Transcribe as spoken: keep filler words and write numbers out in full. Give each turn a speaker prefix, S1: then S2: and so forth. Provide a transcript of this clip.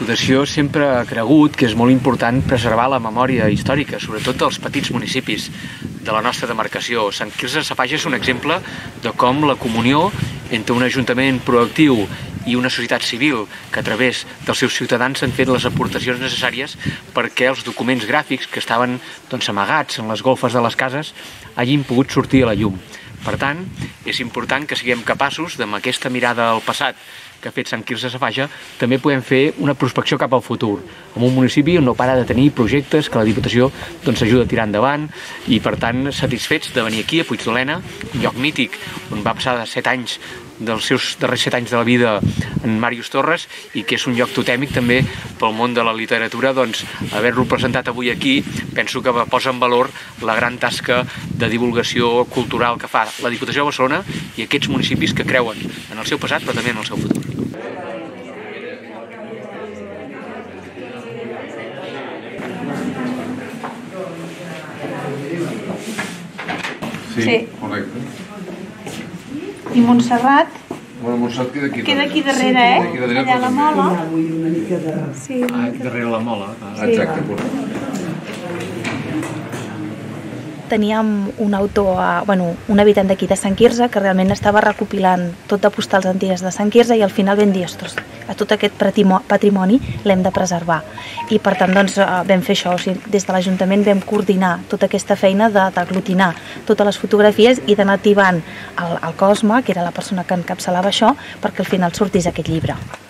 S1: Diputació sempre ha cregut que és molt important preservar la memòria històrica, sobretot dels petits municipis de la nostra demarcació. Sant Quirze Safaja és un exemple de com la comunió entre un ajuntament proactiu i una societat civil que a través dels seus ciutadans han fet les aportacions necessàries perquè els documents gràfics que estaven doncs, amagats en les golfes de les cases hagin pogut sortir a la llum. Per tant, és important que siguem capaços, amb aquesta mirada al passat que ha fet Sant Quirze Safaja, també podem fer una prospecció cap al futur, en un municipi on no para de tenir projectes que la Diputació doncs, ajuda a tirar endavant i, per tant, satisfets de venir aquí a Puigdolena, un lloc mític on va passar de set anys dels seus darrers set anys de la vida en Màrius Torres i que és un lloc totèmic també pel món de la literatura, doncs haver-lo presentat avui aquí penso que posa en valor la gran tasca de divulgació cultural que fa la Diputació de Barcelona i aquests municipis que creuen en el seu passat però també en el seu futur.
S2: Sí, sí, correcte.
S3: I Montserrat
S2: Bueno, Montserrat queda aquí
S3: queda aquí darrere, eh?
S2: Aquí darrere,
S3: allà a la mola.
S1: Sí, ah, darrere la mola.
S2: Ah, exacte, correcte.
S4: Teníem un autor, bueno, un habitant d'aquí de Sant Quirze que realment estava recopilant tot de postals antigues de Sant Quirze i al final vam dir, ostres, a tot aquest patrimoni l'hem de preservar. I per tant doncs, vam fer això, o sigui, des de l'Ajuntament vam coordinar tota aquesta feina d'aglutinar totes les fotografies i d'anar activant el, el Cosme, que era la persona que encapçalava això, perquè al final sortís aquest llibre.